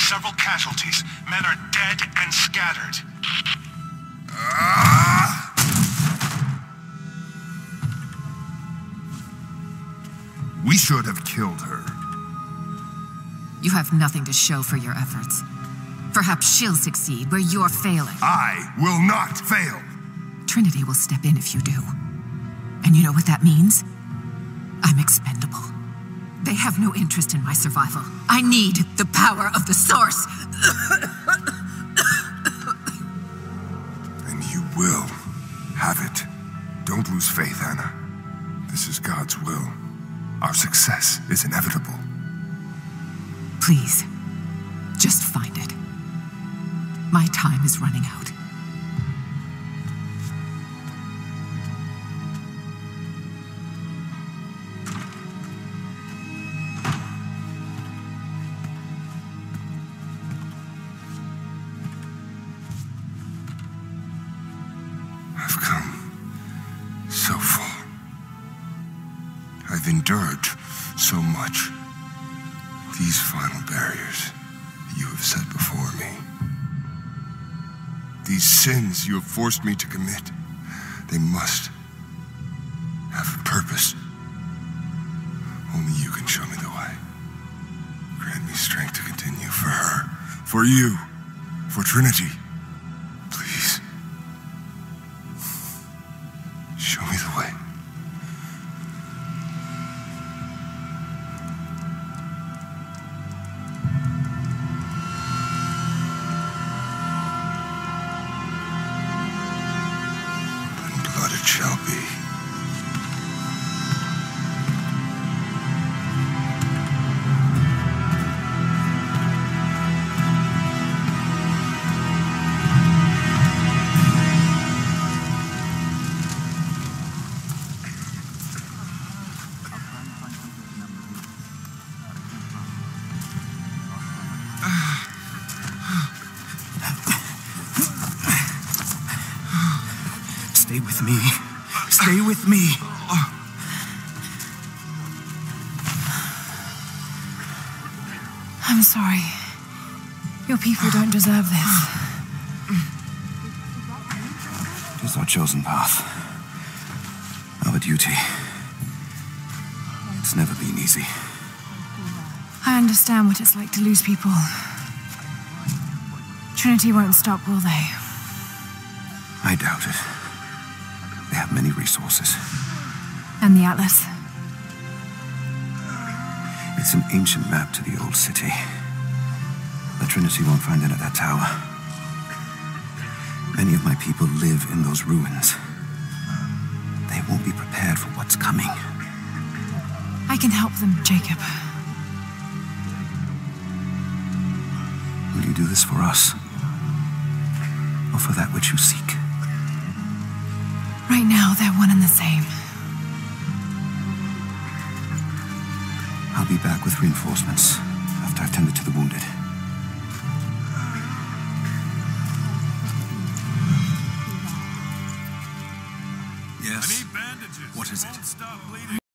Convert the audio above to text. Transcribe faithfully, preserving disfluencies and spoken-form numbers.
several casualties. Men are dead and scattered. Ah! We should have killed her. You have nothing to show for your efforts. Perhaps she'll succeed where you're failing. I will not fail. Trinity will step in if you do. And you know what that means? I'm expendable. They have no interest in my survival. I need the power of the Source. And you will have it. Don't lose faith, Anna. This is God's will. Our success is inevitable. Please, just find it. My time is running out. I've come so far. I've endured so much. These final barriers you have set before me. These sins you have forced me to commit, they must have a purpose. Only you can show me the way. Grant me strength to continue for her, for you, for Trinity. Please. Show me the way. Blood it shall be. Stay with me. Stay with me. I'm sorry. Your people don't deserve this. It is our chosen path. Our duty. It's never been easy. I understand what it's like to lose people. Trinity won't stop, will they? I doubt it. They have many resources. And the Atlas? It's an ancient map to the old city. The Trinity won't find it at that tower. Many of my people live in those ruins. They won't be prepared for what's coming. I can help them, Jacob. Will you do this for us? Or for that which you seek? Right now, they're one and the same. I'll be back with reinforcements after I've tended to the wounded. Yes. I need bandages. What is it?